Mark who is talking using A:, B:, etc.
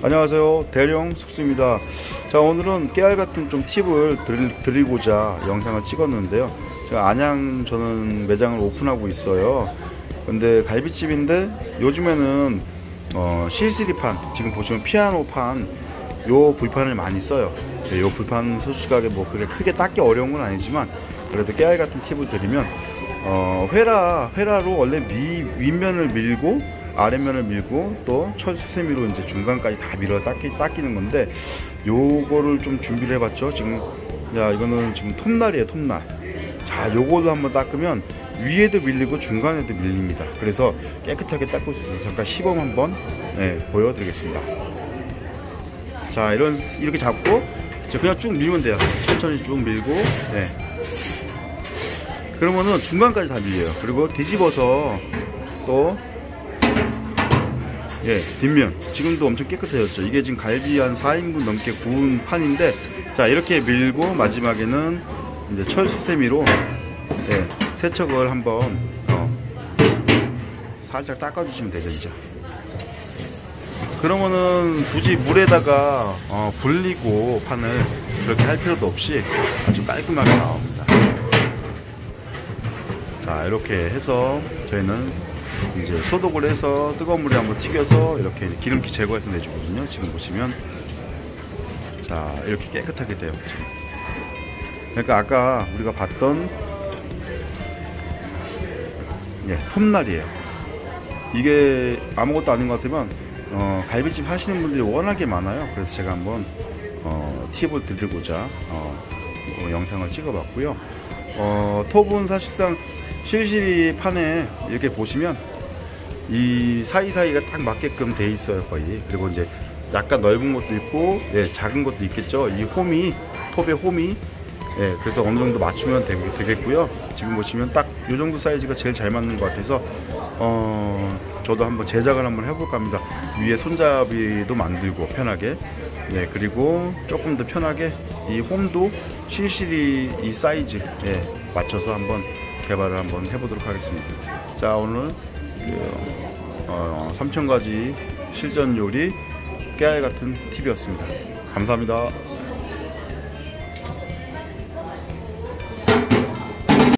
A: 안녕하세요, 대령 숙수입니다. 자, 오늘은 깨알 같은 좀 팁을 드리고자 영상을 찍었는데요. 제가 안양 저는 매장을 오픈하고 있어요. 근데 갈비집인데 요즘에는 CCD 판, 지금 보시면 피아노 판, 요 불판을 많이 써요. 요 불판 솔직하게 뭐 그렇게 크게 닦기 어려운 건 아니지만, 그래도 깨알 같은 팁을 드리면 회라로 원래 윗면을 밀고 아랫면을 밀고 또 철수세미로 이제 중간까지 다 밀어 닦이는 건데, 요거를 좀 준비를 해봤죠. 지금 이거는 지금 톱날이에요, 톱날. 자, 요걸로 한번 닦으면 위에도 밀리고 중간에도 밀립니다. 그래서 깨끗하게 닦을 수 있어서 잠깐 시범 한번 보여드리겠습니다. 자, 이렇게 잡고 그냥 쭉 밀면 돼요. 천천히 쭉 밀고, 그러면은 중간까지 다 밀려요. 그리고 뒤집어서 또 뒷면 지금도 엄청 깨끗해졌죠. 이게 지금 갈비 한 4인분 넘게 구운 판인데, 자, 이렇게 밀고 마지막에는 이제 철수세미로 세척을 한번 살짝 닦아주시면 되죠. 이제 그러면은 굳이 물에다가 불리고 판을 그렇게 할 필요도 없이 아주 깔끔하게 나옵니다. 자, 이렇게 해서 저희는 이제 소독을 해서 뜨거운 물에 한번 튀겨서 이렇게 기름기 제거해서 내주거든요. 지금 보시면, 자, 이렇게 깨끗하게 돼요. 그러니까 아까 우리가 봤던 톱날이에요. 이게 아무것도 아닌 것 같으면 갈비집 하시는 분들이 워낙에 많아요. 그래서 제가 한번 팁을 드리고자 영상을 찍어봤고요. 톱은 사실상 실실이 판에 이렇게 보시면 이 사이사이가 딱 맞게끔 돼 있어요, 거의. 그리고 이제 약간 넓은 것도 있고 작은 것도 있겠죠. 이 홈이, 톱의 홈이, 그래서 어느 정도 맞추면 되겠고요. 지금 보시면 딱 이 정도 사이즈가 제일 잘 맞는 것 같아서 저도 한번 제작을 한번 해볼까 합니다. 위에 손잡이도 만들고 편하게, 그리고 조금 더 편하게 이 홈도 실실이 이 사이즈에 맞춰서 한번 개발을 한번 해보도록 하겠습니다. 자, 오늘 3000가지 실전 요리 깨알 같은 팁이었습니다. 감사합니다.